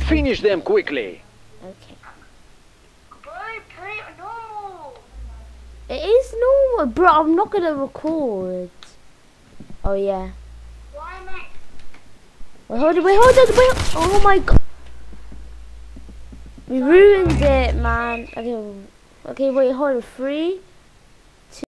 Finish them quickly. Okay. Bro, play it normal. It is normal, bro. I'm not gonna record. Oh yeah. Why am I? Wait, hold on, wait. Oh my god. We ruined it, man. Okay, wait, hold on. 3,